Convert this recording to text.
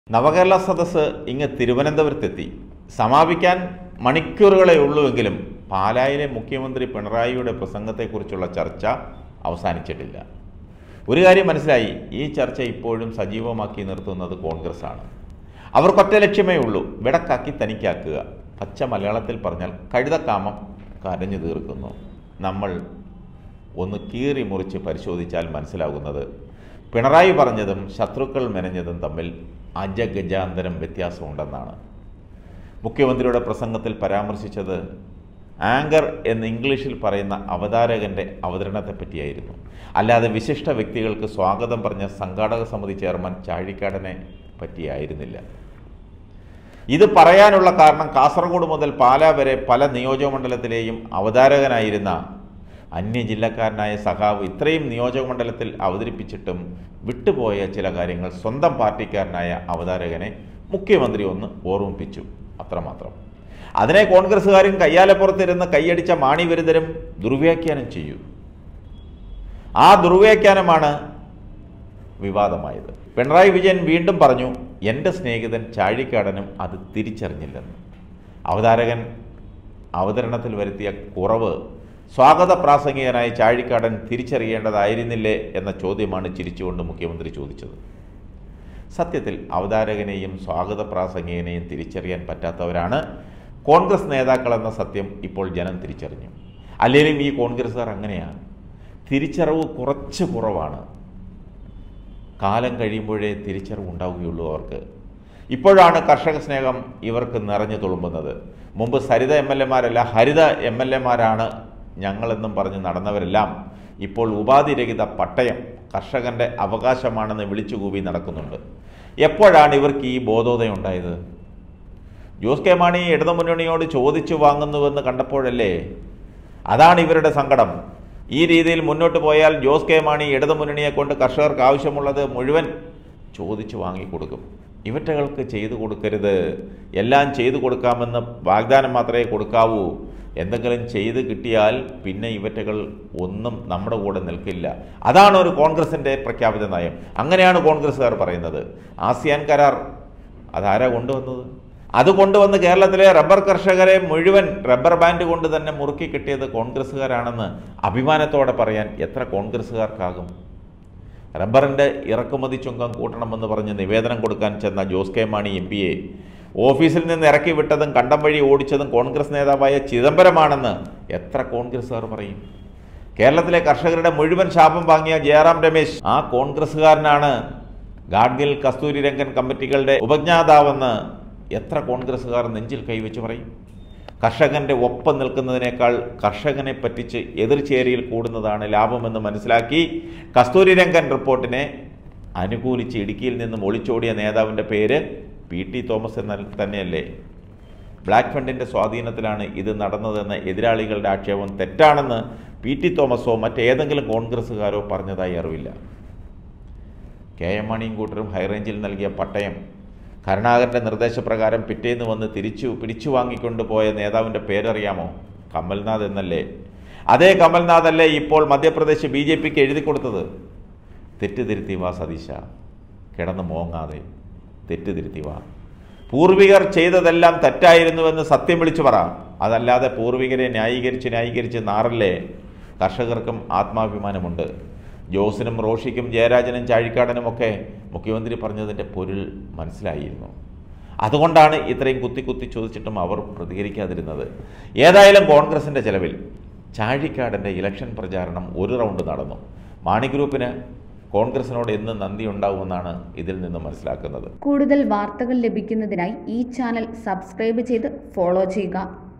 നവകേരള സദസ്സ് ഇങ്ങ് തിരുവനന്തപുരത്തെത്തി. സമാപിക്കാൻ മണിക്കൂറുകളെ ഉള്ളുവെങ്കിലും പാലായിലെ മുഖ്യമന്ത്രി പിണറായിയുടെ പ്രസംഗത്തെക്കുറിച്ചുള്ള ചർച്ച അവസാനിച്ചിട്ടില്ല. ഒരു കാര്യം മനസ്സിലായി, ഈ ചർച്ച ഇപ്പോഴും സജീവമാക്കി നിർത്തുന്നത് കോൺഗ്രസ്സാണ്. അവർക്കൊറ്റ ലക്ഷ്യമേ ഉള്ളൂ, വെടക്കാക്കി തനിക്കാക്കുക. പച്ച മലയാളത്തിൽ പറഞ്ഞാൽ കഴുതക്കാമം കരഞ്ഞു തീർക്കുന്നു. നമ്മൾ ഒന്ന് കീറി മുറിച്ച് പരിശോധിച്ചാൽ മനസ്സിലാകുന്നത് പിണറായി പറഞ്ഞതും ശത്രുക്കൾ മെനഞ്ഞതും തമ്മിൽ അജഗജാന്തരം വ്യത്യാസമുണ്ടെന്നാണ്. മുഖ്യമന്ത്രിയുടെ പ്രസംഗത്തിൽ പരാമർശിച്ചത് ആങ്കർ എന്ന് ഇംഗ്ലീഷിൽ പറയുന്ന അവതാരകൻ്റെ അവതരണത്തെപ്പറ്റിയായിരുന്നു. അല്ലാതെ വിശിഷ്ട വ്യക്തികൾക്ക് സ്വാഗതം പറഞ്ഞ സംഘാടക സമിതി ചെയർമാൻ ചാഴിക്കാടനെ പറ്റിയായിരുന്നില്ല. ഇത് പറയാനുള്ള കാരണം കാസർഗോഡ് മുതൽ പാലാ വരെ പല നിയോജകമണ്ഡലത്തിലെയും അവതാരകനായിരുന്ന അന്യജില്ലക്കാരനായ സഖാവ് ഇത്രയും നിയോജകമണ്ഡലത്തിൽ അവതരിപ്പിച്ചിട്ടും വിട്ടുപോയ ചില കാര്യങ്ങൾ സ്വന്തം പാർട്ടിക്കാരനായ അവതാരകനെ മുഖ്യമന്ത്രി ഒന്ന് ഓർമ്മിപ്പിച്ചു, അത്രമാത്രം. അതിനെ കോൺഗ്രസ്സുകാരും കയ്യാലപ്പുറത്തിരുന്ന് കൈയടിച്ച മാണിവിരുദ്ധരും ദുർവ്യാഖ്യാനം ചെയ്യൂ. ആ ദുർവ്യാഖ്യാനമാണ് വിവാദമായത്. പിണറായി വിജയൻ വീണ്ടും പറഞ്ഞു, എൻ്റെ സ്നേഹിതൻ ചാഴിക്കാടനും അത് തിരിച്ചറിഞ്ഞില്ലെന്ന്. അവതാരകൻ അവതരണത്തിൽ വരുത്തിയ കുറവ് സ്വാഗത പ്രാസംഗികനായ ചാഴിക്കാടൻ തിരിച്ചറിയേണ്ടതായിരുന്നില്ലേ എന്ന ചോദ്യമാണ് ചിരിച്ചുകൊണ്ട് മുഖ്യമന്ത്രി ചോദിച്ചത്. സത്യത്തിൽ അവതാരകനെയും സ്വാഗത പ്രാസംഗികനെയും തിരിച്ചറിയാൻ പറ്റാത്തവരാണ് കോൺഗ്രസ് നേതാക്കളെന്ന സത്യം ഇപ്പോൾ ജനം തിരിച്ചറിഞ്ഞു. അല്ലെങ്കിലും ഈ കോൺഗ്രസ്സുകാർ അങ്ങനെയാണ്, തിരിച്ചറിവ് കുറച്ച് കുറവാണ്. കാലം കഴിയുമ്പോഴേ തിരിച്ചറിവ് ഉണ്ടാവുകയുള്ളൂ അവർക്ക്. ഇപ്പോഴാണ് കർഷക സ്നേഹം ഇവർക്ക് നിറഞ്ഞു തുളുമ്പുന്നത്. മുമ്പ് സരിത എം എൽ എമാരല്ല, ഹരിത എം എൽ എമാരാണ് ഞങ്ങളെന്നും പറഞ്ഞ് നടന്നവരെല്ലാം ഇപ്പോൾ ഉപാധിരഹിത പട്ടയം കർഷകൻ്റെ അവകാശമാണെന്ന് വിളിച്ചുകൂവി നടക്കുന്നുണ്ട്. എപ്പോഴാണ് ഇവർക്ക് ഈ ബോധോദയം ഉണ്ടായത്? ജോസ് കെ മാണി ഇടതുമുന്നണിയോട് ചോദിച്ചു വാങ്ങുന്നുവെന്ന് കണ്ടപ്പോഴല്ലേ? അതാണ് ഇവരുടെ സങ്കടം. ഈ രീതിയിൽ മുന്നോട്ട് പോയാൽ ജോസ് കെ മാണി ഇടതുമുന്നണിയെ കൊണ്ട് കർഷകർക്ക് ആവശ്യമുള്ളത് മുഴുവൻ ചോദിച്ചു വാങ്ങിക്കൊടുക്കും. ഇവറ്റകൾക്ക് ചെയ്തു കൊടുക്കരുത്, എല്ലാം ചെയ്തു കൊടുക്കാമെന്ന് വാഗ്ദാനം മാത്രമേ കൊടുക്കാവൂ. എന്തെങ്കിലും ചെയ്ത് കിട്ടിയാൽ പിന്നെ ഇവറ്റകൾ ഒന്നും നമ്മുടെ കൂടെ നിൽക്കില്ല. അതാണ് ഒരു കോൺഗ്രസിൻ്റെ പ്രഖ്യാപിത നയം. അങ്ങനെയാണ് കോൺഗ്രസ്സുകാർ പറയുന്നത്. ആസിയാൻ കരാർ അതാരാ കൊണ്ടുവന്നത്? അത് കൊണ്ടുവന്ന് കേരളത്തിലെ റബ്ബർ കർഷകരെ മുഴുവൻ റബ്ബർ ബാൻഡ് കൊണ്ട് തന്നെ മുറുക്കി കിട്ടിയത് കോൺഗ്രസ്സുകാരാണെന്ന് അഭിമാനത്തോടെ പറയാൻ എത്ര കോൺഗ്രസ്സുകാർക്കാകും? റബ്ബറിൻ്റെ ഇറക്കുമതി ചുങ്കം കൂട്ടണമെന്ന് പറഞ്ഞ് നിവേദനം കൊടുക്കാൻ ചെന്ന ജോസ് കെ മാണി എം പിയെ ഓഫീസിൽ നിന്ന് ഇറക്കി വിട്ടതും കണ്ടം വഴി ഓടിച്ചതും കോൺഗ്രസ് നേതാവായ ചിദംബരമാണെന്ന് എത്ര കോൺഗ്രസ്സുകാർ പറയും? കേരളത്തിലെ കർഷകരുടെ മുഴുവൻ ശാപം വാങ്ങിയ ജയറാം രമേശ് ആ കോൺഗ്രസ്സുകാരനാണ് ഗാഡ്ഗിൽ കസ്തൂരി രംഗൻ കമ്മിറ്റികളുടെ ഉപജ്ഞാതാവെന്ന് എത്ര കോൺഗ്രസ്സുകാർ നെഞ്ചിൽ കൈവച്ച് പറയും? കർഷകൻ്റെ ഒപ്പം നിൽക്കുന്നതിനേക്കാൾ കർഷകനെ പറ്റിച്ച് എതിർചേരിയിൽ കൂടുന്നതാണ് ലാഭമെന്ന് മനസ്സിലാക്കി കസ്തൂരി രംഗൻ റിപ്പോർട്ടിനെ അനുകൂലിച്ച് ഇടുക്കിയിൽ നിന്നും ഒളിച്ചോടിയ നേതാവിൻ്റെ പേര് പി.ടി. തോമസ് എന്ന തന്നെയല്ലേ? ബ്ലാക്ക് ഫണ്ടിൻ്റെ സ്വാധീനത്തിലാണ് ഇത് നടന്നതെന്ന എതിരാളികളുടെ ആക്ഷേപം തെറ്റാണെന്ന് പി.ടി. തോമസോ മറ്റേതെങ്കിലും കോൺഗ്രസ്സുകാരോ പറഞ്ഞതായി അറിവില്ല. കെ എം മാണിയും കൂട്ടരും ഹൈറേഞ്ചിൽ നൽകിയ പട്ടയം കരുണാകരൻ്റെ നിർദ്ദേശപ്രകാരം പിറ്റേന്ന് വന്ന് പിടിച്ചു വാങ്ങിക്കൊണ്ട് പോയ നേതാവിൻ്റെ പേരറിയാമോ? കമൽനാഥ് എന്നല്ലേ? അതേ കമൽനാഥ് അല്ലേ ഇപ്പോൾ മധ്യപ്രദേശ് BJPക്ക് എഴുതി കൊടുത്തത്? തെറ്റുതിരുത്തി വാ സതീശ, കിടന്ന് മോങ്ങാതെ തെറ്റുതിരുത്തി വാ. പൂർവികർ ചെയ്തതെല്ലാം തെറ്റായിരുന്നുവെന്ന് സത്യം വിളിച്ചു പറ. അതല്ലാതെ പൂർവികരെ ന്യായീകരിച്ച് നാറല്ലേ. കർഷകർക്കും ആത്മാഭിമാനമുണ്ട്. ജോസിനും റോഷിക്കും ജയരാജനും ചാഴിക്കാടനുമൊക്കെ മുഖ്യമന്ത്രി പറഞ്ഞതിൻ്റെ പൊരുൾ മനസ്സിലായിരുന്നു. അതുകൊണ്ടാണ് ഇത്രയും കുത്തി ചോദിച്ചിട്ടും അവർ പ്രതികരിക്കാതിരുന്നത്. ഏതായാലും കോൺഗ്രസിൻ്റെ ചെലവിൽ ചാഴിക്കാടൻ്റെ ഇലക്ഷൻ പ്രചാരണം ഒരു റൗണ്ട് നടന്നു. മാണി ഗ്രൂപ്പിന് കോൺഗ്രസിനോട് എന്ന് നന്ദി ഉണ്ടാവുമെന്നാണ് ഇതിൽ നിന്ന് മനസ്സിലാക്കുന്നത്. കൂടുതൽ വാർത്തകൾ ലഭിക്കുന്നതിനായി ഈ ചാനൽ സബ്സ്ക്രൈബ് ചെയ്ത് ഫോളോ ചെയ്യുക.